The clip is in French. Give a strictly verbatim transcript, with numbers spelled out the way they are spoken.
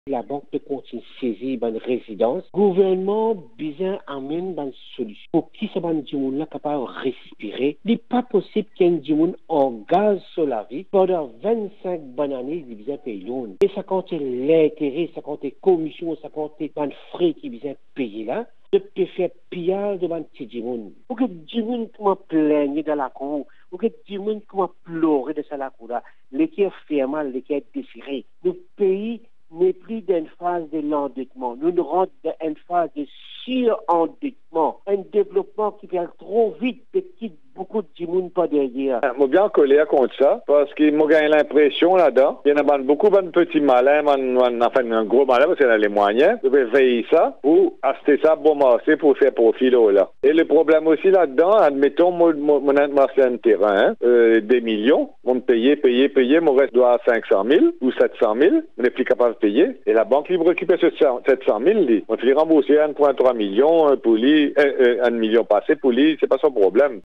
La banque peut continuer à saisir une résidence. Le gouvernement besoin amène une solution. Pour qui ce monde là capable de respirer, il n'est pas possible qu'il y ait un monde en gaz sur la vie pendant vingt-cinq bonnes années, il besoin payer l'eau. Et ça compte l'intérêt, ça compte les commissions, ça compte les frais qui besoin payer là. De peut faire pillage devant un petit monde. Pour que du monde comment plaigner dans la cour, pour que du monde comment pleurer de la cour là, les qui est fermé, les qui est déchiré. Le pays n'est plus d'une phase de l'endettement. Nous nous rentrons dans une phase de surendettement. Un développement qui vient trop vite et qui quitte beaucoup de monde pas derrière. Je suis bien collé contre ça, parce que moi j'ai l'impression là-dedans, il y en a beaucoup de petits malins, enfin un gros malin, parce qu'il y a les moyens, de veiller ça pour acheter ça bon marché pour faire profit là. Et le problème aussi là-dedans, admettons, moi, mon marché un terrain, hein, euh, des millions, on me payer, payer, payer, mon reste doit à cinq cent mille ou sept cent mille, on n'est plus capable de payer, et la banque libre récupère ce sept cent mille, on fait rembourser un virgule trois million pour lui, un, un million passé pour lui, c'est pas son problème.